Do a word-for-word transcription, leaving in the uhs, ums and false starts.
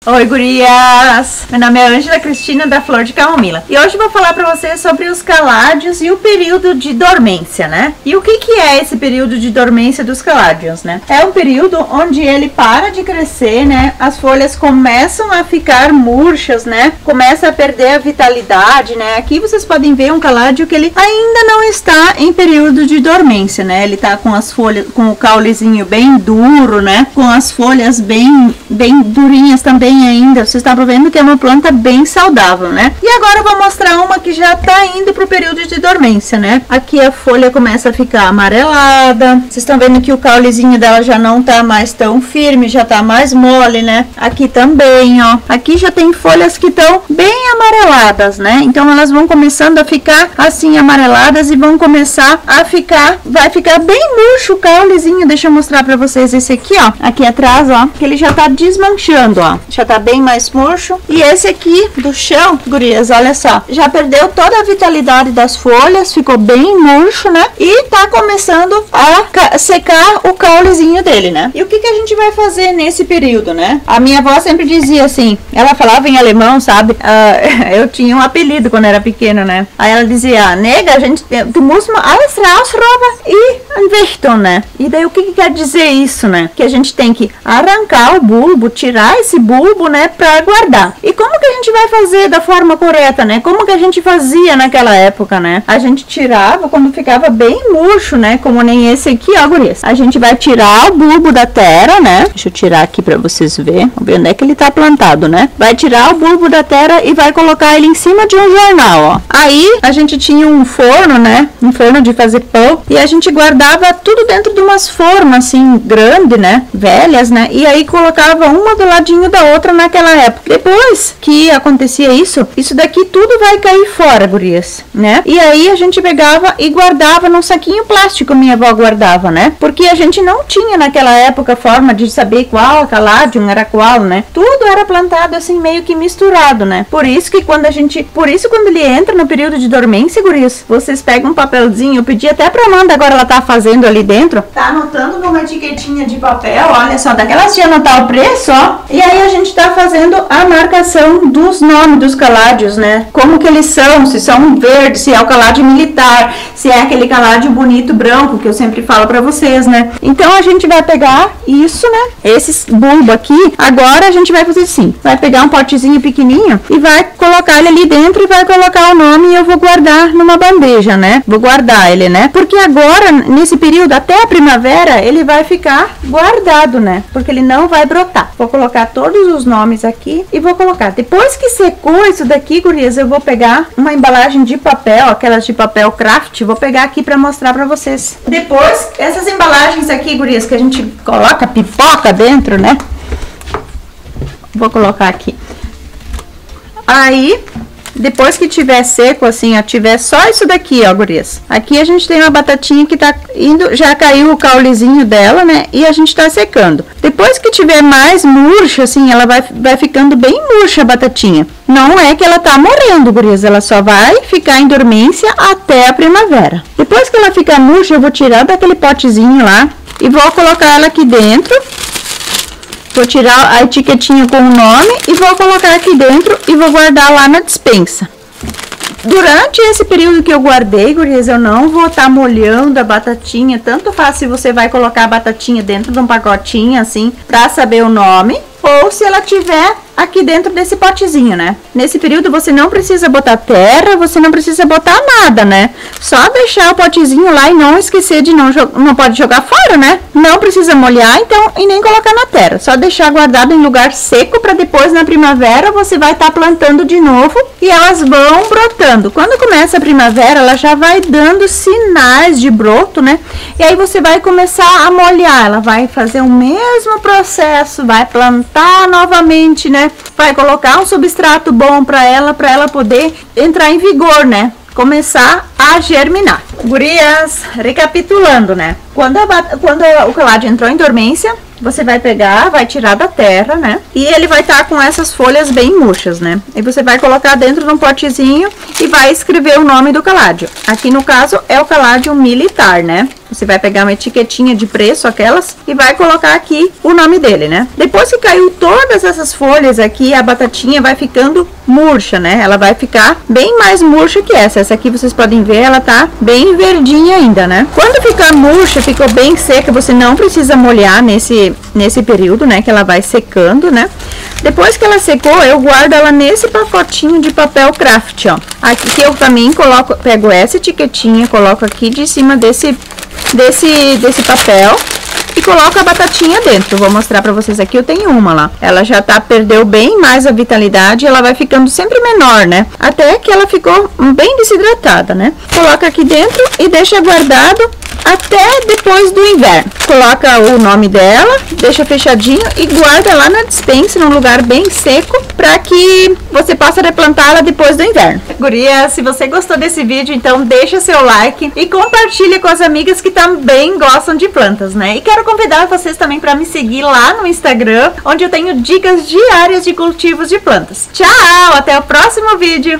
Oi, gurias! Meu nome é Ângela Cristina da Flor de Camomila e hoje vou falar pra vocês sobre os caládios e o período de dormência, né? E o que que é esse período de dormência dos caládios, né? É um período onde ele para de crescer, né? As folhas começam a ficar murchas, né? Começa a perder a vitalidade, né? Aqui vocês podem ver um caládio que ele ainda não está em período de dormência, né? Ele tá com as folhas, com o caulezinho bem duro, né? Com as folhas bem, bem durinhas também ainda. Vocês estão vendo que é uma planta bem saudável, né? E agora eu vou mostrar uma que já tá indo pro período de dormência, né? Aqui a folha começa a ficar amarelada. Vocês estão vendo que o caulezinho dela já não tá mais tão firme, já tá mais mole, né? Aqui também, ó. Aqui já tem folhas que estão bem amareladas, né? Então elas vão começando a ficar assim amareladas e vão começar a ficar, vai ficar bem murcho o caulezinho. Deixa eu mostrar pra vocês esse aqui, ó. Aqui atrás, ó, que ele já tá desmanchando, ó. Já tá bem mais murcho. E esse aqui do chão, gurias, olha só, já perdeu toda a vitalidade das folhas, ficou bem murcho, né? E tá começando a secar o caulezinho dele, né? E o que que a gente vai fazer nesse período, né? A minha avó sempre dizia assim, ela falava em alemão, sabe? Uh, eu tinha um apelido quando era pequena, né? Aí ela dizia, nega, a gente, tu musst mal alles rausrauben e Anvechtung, né? E daí o que que quer dizer isso, né? Que a gente tem que arrancar o bulbo, tirar esse bulbo, né, para guardar. E como que a gente vai fazer da forma correta, né? Como que a gente fazia naquela época, né? A gente tirava quando ficava bem murcho, né? Como nem esse aqui, ó, gurias. A gente vai tirar o bulbo da terra, né? Deixa eu tirar aqui para vocês verem. Vamos ver onde é que ele tá plantado, né? Vai tirar o bulbo da terra e vai colocar ele em cima de um jornal, ó. Aí a gente tinha um forno, né? Um forno de fazer pão e a gente guardava tudo dentro de umas formas assim, grande, né? Velhas, né? E aí colocava uma do ladinho da outra naquela época. Depois que acontecia isso, isso daqui tudo vai cair fora, gurias, né? E aí a gente pegava e guardava num saquinho plástico, minha avó guardava, né? Porque a gente não tinha naquela época forma de saber qual caládio era qual, né? Tudo era plantado assim meio que misturado, né? Por isso que quando a gente, por isso quando ele entra no período de dormência, gurias, vocês pegam um papelzinho, eu pedi até pra Amanda, agora ela tá fazendo ali dentro, tá anotando numa etiquetinha de papel, olha só, daquelas de anotar o preço, ó, e aí a gente tá fazendo a marcação dos nomes dos caládios, né? Como que eles são, se são verdes, se é o caládio militar, se é aquele caládio bonito branco que eu sempre falo pra vocês, né? Então a gente vai pegar isso, né? Esse bulbo aqui, agora a gente vai fazer assim, vai pegar um potezinho pequenininho e vai colocar ele ali dentro e vai colocar o nome e eu vou guardar numa bandeja, né? Vou guardar ele, né? Porque agora, nesse período, até a primavera, ele vai ficar guardado, né? Porque ele não vai brotar. Vou colocar todos os nomes aqui e vou colocar. Depois que secou isso daqui, gurias, eu vou pegar uma embalagem de papel, aquelas de papel craft, vou pegar aqui pra mostrar pra vocês. Depois, essas embalagens aqui, gurias, que a gente coloca pipoca dentro, né? Vou colocar aqui. Aí, depois que tiver seco, assim, ó, tiver só isso daqui, ó, gurias. Aqui a gente tem uma batatinha que tá indo, já caiu o caulezinho dela, né? E a gente tá secando. Depois que tiver mais murcha, assim, ela vai, vai ficando bem murcha a batatinha. Não é que ela tá morrendo, gurias, ela só vai ficar em dormência até a primavera. Depois que ela ficar murcha, eu vou tirar daquele potezinho lá e vou colocar ela aqui dentro. Vou tirar a etiquetinha com o nome e vou colocar aqui dentro e vou guardar lá na despensa. Durante esse período que eu guardei, gurias, eu não vou estar tá molhando a batatinha. Tanto faz se você vai colocar a batatinha dentro de um pacotinho, assim, pra saber o nome. Ou se ela tiver aqui dentro desse potezinho, né? Nesse período você não precisa botar terra, você não precisa botar nada, né? Só deixar o potezinho lá e não esquecer de não jogar, não pode jogar fora, né? Não precisa molhar, então, e nem colocar na terra. Só deixar guardado em lugar seco para depois na primavera você vai estar tá plantando de novo e elas vão brotando. Quando começa a primavera, ela já vai dando sinais de broto, né? E aí você vai começar a molhar, ela vai fazer o mesmo processo, vai plantar novamente, né? Vai colocar um substrato bom para ela, para ela poder entrar em vigor, né? Começar a germinar. Gurias, recapitulando, né? Quando, a, quando o caládio entrou em dormência, você vai pegar, vai tirar da terra, né? E ele vai estar tá com essas folhas bem murchas, né? E você vai colocar dentro de um potezinho e vai escrever o nome do caládio. Aqui no caso é o caládio militar, né? Você vai pegar uma etiquetinha de preço, aquelas, e vai colocar aqui o nome dele, né? Depois que caiu todas essas folhas aqui, a batatinha vai ficando murcha, né? Ela vai ficar bem mais murcha que essa. Essa aqui vocês podem ver, ela tá bem verdinha ainda, né? Quando ficar murcha, ficou bem seca, você não precisa molhar nesse, nesse período, né? Que ela vai secando, né? Depois que ela secou, eu guardo ela nesse pacotinho de papel craft, ó. Aqui eu também coloco, pego essa etiquetinha, coloco aqui de cima desse, desse, desse papel e coloco a batatinha dentro. Vou mostrar pra vocês aqui, eu tenho uma lá. Ela já tá, perdeu bem mais a vitalidade, ela vai ficando sempre menor, né? Até que ela ficou bem desidratada, né? Coloca aqui dentro e deixa guardado até depois do inverno. Coloca o nome dela, deixa fechadinho e guarda lá na despensa, num lugar bem seco, para que você possa replantá-la depois do inverno. Guria, se você gostou desse vídeo, então deixa seu like e compartilha com as amigas que também gostam de plantas, né? E quero convidar vocês também para me seguir lá no Instagram, onde eu tenho dicas diárias de cultivos de plantas. Tchau, até o próximo vídeo!